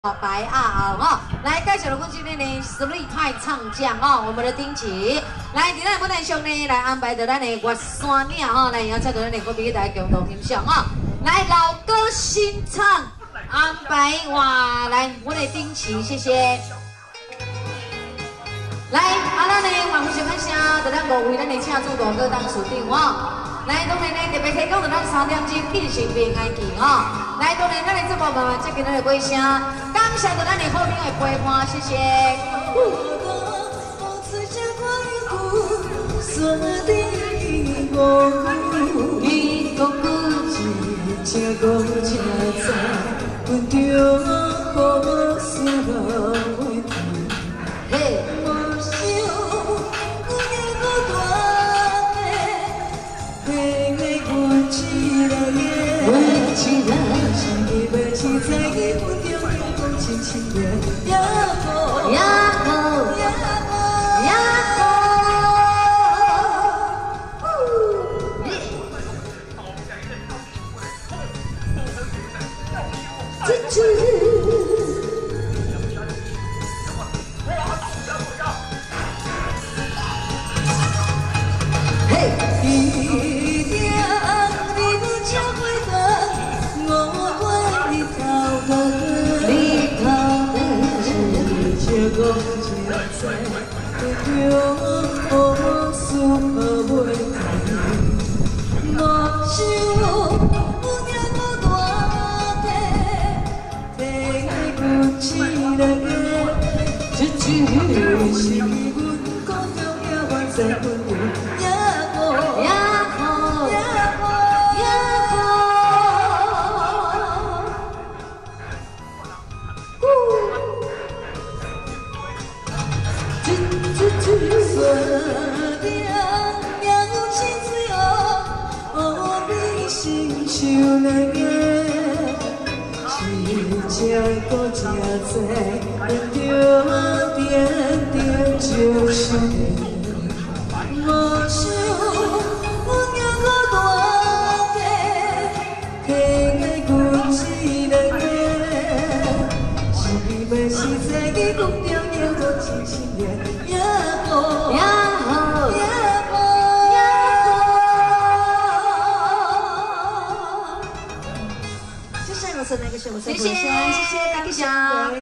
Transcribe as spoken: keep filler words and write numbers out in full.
白啊哦，来介绍了我今天的实力派唱将哦，我们的丁奇，来伫咱舞台上呢，来安排着咱的月山岭哦，来邀请到咱的国宾大家共同欣赏哦，来老歌新唱安排哇，来我的丁奇，谢谢。来，啊，咱呢，嘛非常感谢，在咱五位咱的请主大哥当处长哦。 来，当然呢，特别提供着咱三点钟进行平安期哦。来，当然咱的节目慢慢接近咱的尾声，感谢着咱的好朋友的陪伴，谢谢。嘿。 谢谢，谢谢，谢谢大家。